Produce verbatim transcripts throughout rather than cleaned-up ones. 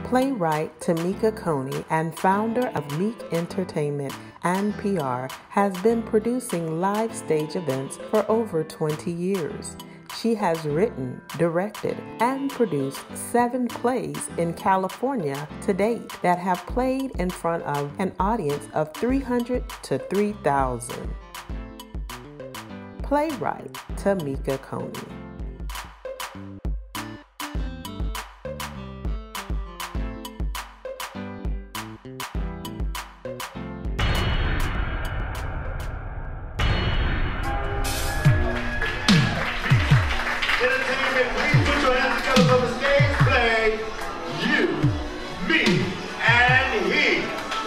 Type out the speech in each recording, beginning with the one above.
Playwright Tymeka Coney and founder of Meekentertainment and P R has been producing live stage events for over twenty years. She has written, directed, and produced seven plays in California to date that have played in front of an audience of three hundred to three thousand. Playwright Tymeka Coney. Entertainment, please put your hands together for the stage play, You, Me, and He.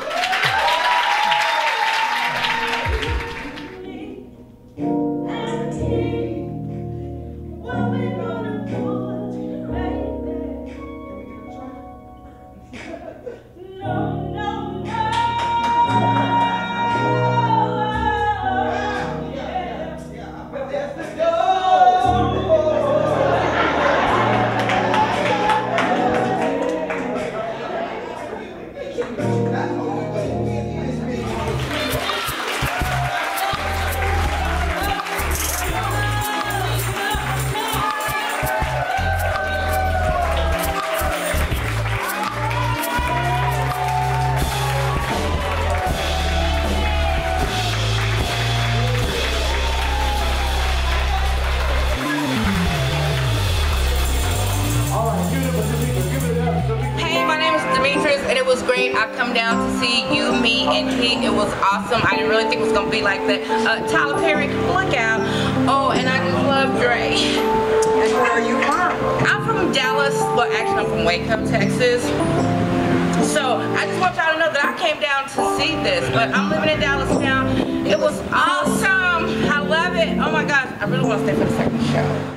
And it was great. I come down to see You, Me, and He. It was awesome. I didn't really think it was gonna be like that. Uh, Tyler Perry, look out! Oh, and I just love Dre. And where are you from? I'm from Dallas. Well, actually, I'm from Waco, Texas. So I just want y'all to know that I came down to see this. But I'm living in Dallas now. It was awesome. I love it. Oh my gosh, I really want to stay for the second show.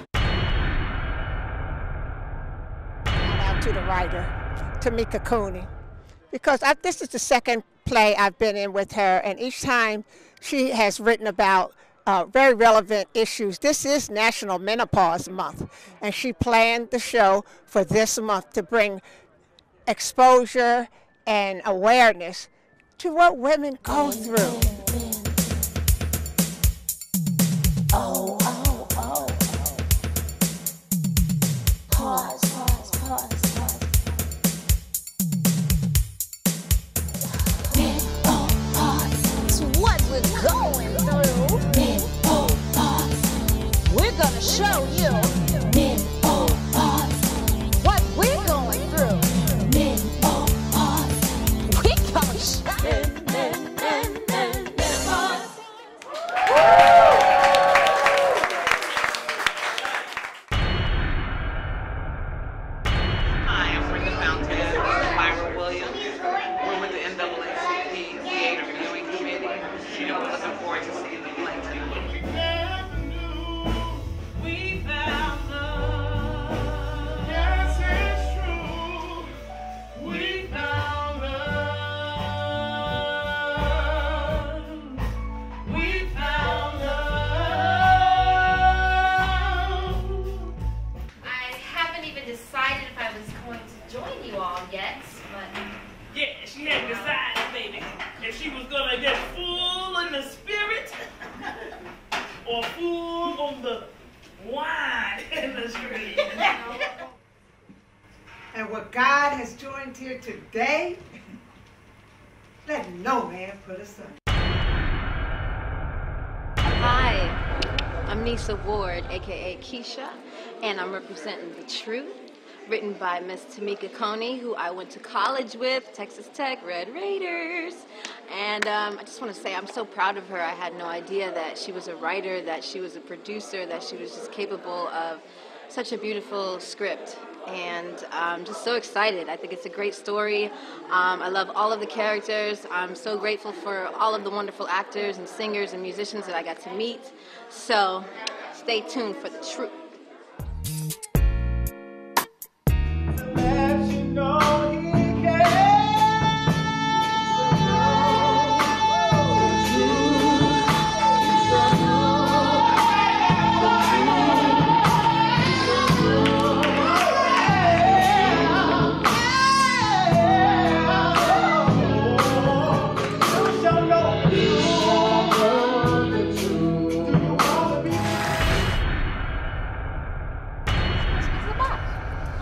Shout out to the writer, Tymeka Coney, because I, this is the second play I've been in with her, and each time she has written about uh, very relevant issues. This is National Menopause Month, and she planned the show for this month to bring exposure and awareness to what women go through. Oh, oh, oh, oh. Pause, pause, pause. We're going through Menopause. We're gonna show you Menopause. What we're going through Menopause. We gonna show Men, men, men, men, Menopause. Hi, I'm Brenda Fountain, Myra Williams. We're with the N double A C P Theater Viewing Committee. You know, we're looking forward to seeing the play too. We found love. Yes, it's true. We found love. We found love. I haven't even decided if I was going to join you all yet, but... Yeah, she hadn't decided, baby, if she was gonna get full in the spirit or full on the wine in the street. And what God has joined here today, let no man put asunder. Hi, I'm Nisa Ward, aka Keisha, and I'm representing The Truth, written by Miss Tymeka Coney, who I went to college with, Texas Tech, Red Raiders. And um, I just want to say I'm so proud of her. I had no idea that she was a writer, that she was a producer, that she was just capable of such a beautiful script. And I'm just so excited. I think it's a great story. Um, I love all of the characters. I'm so grateful for all of the wonderful actors and singers and musicians that I got to meet. So stay tuned for The Truth. Yeah.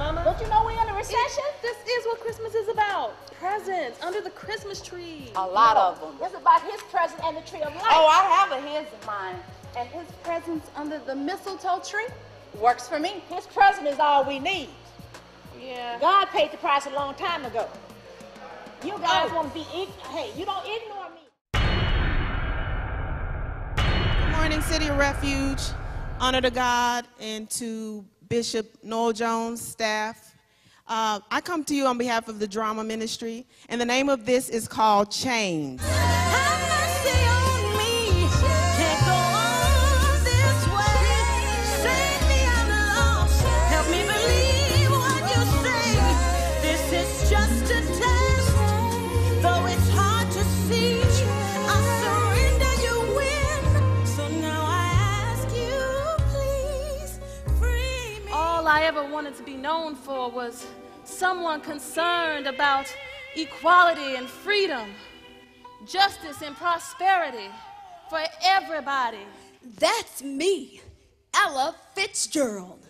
Mama. Don't you know we're in a recession? This is what Christmas is about. Presents under the Christmas tree. A lot of them. It's about his present and the tree of life. Oh, I have a his in mind. And his presents under the mistletoe tree? Works for me. His present is all we need. Yeah. God paid the price a long time ago. You guys Oh. want to be, hey, you don't ignore me. Good morning, City of Refuge. Honor to God and to Bishop Noel Jones' staff. Uh, I come to you on behalf of the Drama Ministry, and the name of this is called Chains. All I ever wanted to be known for was someone concerned about equality and freedom, justice and prosperity for everybody. That's me, Ella Fitzgerald.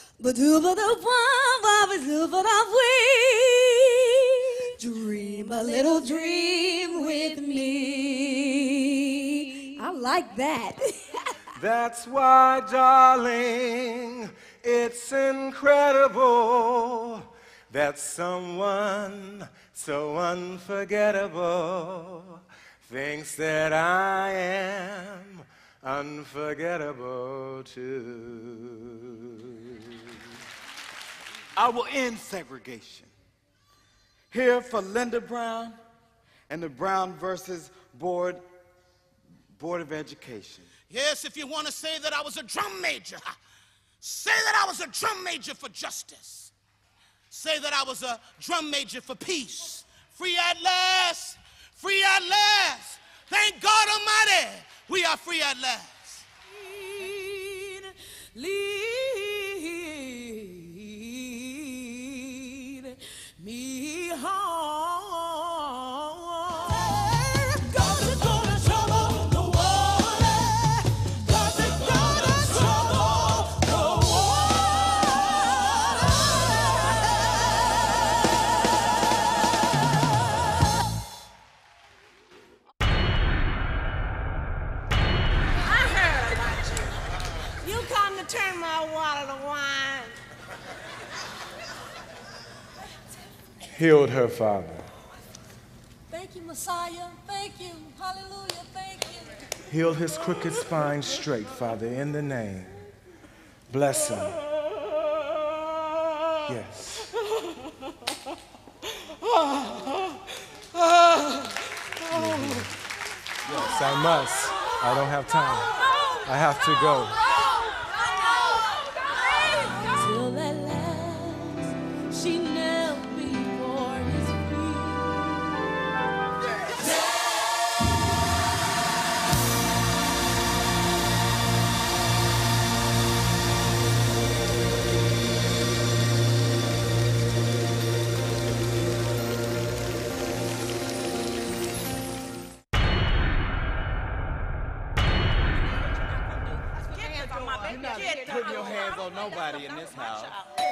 Dream a little dream with me. I like that. That's why, darling, it's incredible that someone so unforgettable thinks that I am unforgettable too. I will end segregation. Here for Linda Brown and the Brown versus Board, Board of Education. Yes, if you want to say that I was a drum major, say that I was a drum major for justice. Say that I was a drum major for peace. Free at last, free at last. Thank God Almighty, we are free at last. Lead, lead me home. Turn my water to wine. Healed her father. Thank you, Messiah. Thank you. Hallelujah. Thank you. Heal his crooked spine straight, Father, in the name. Bless him. Yes. Yes, I must. I don't have time. I have to go. Till at last she knelt before his You're not putting your hands on nobody in this house.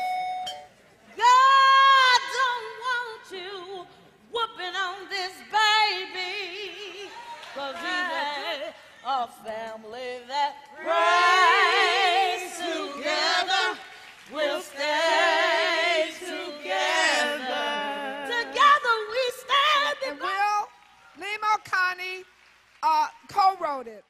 God don't want you whooping on this baby, 'cause he had a family that prays together, will stay together. Together we stand. And Will, Tymeka Coney uh, co-wrote it.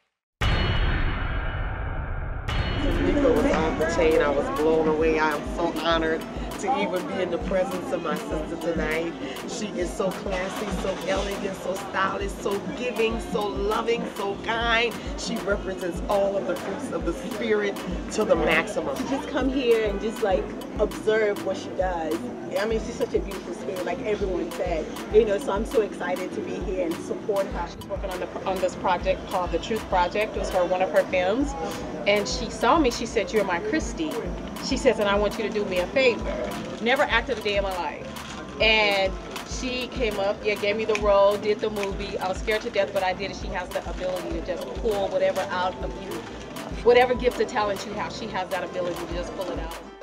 Tymeka was off the chain. I was blown away. I am so honored to even be in the presence of my sister tonight. She is so classy, so elegant, so stylish, so giving, so loving, so kind. She represents all of the fruits of the spirit to the maximum. To just come here and just like observe what she does. I mean, she's such a beautiful spirit, like everyone said. You know, so I'm so excited to be here and support her. She's working on the on this project called The Truth Project. It was her one of her films, and she saw me. She said, "You're my Christy." She says, "And I want you to do me a favor." Never acted a day in my life, and she came up, yeah, gave me the role, did the movie. I was scared to death, but I did it. She has the ability to just pull whatever out of you, whatever gift or talent you have. She has that ability to just pull it out.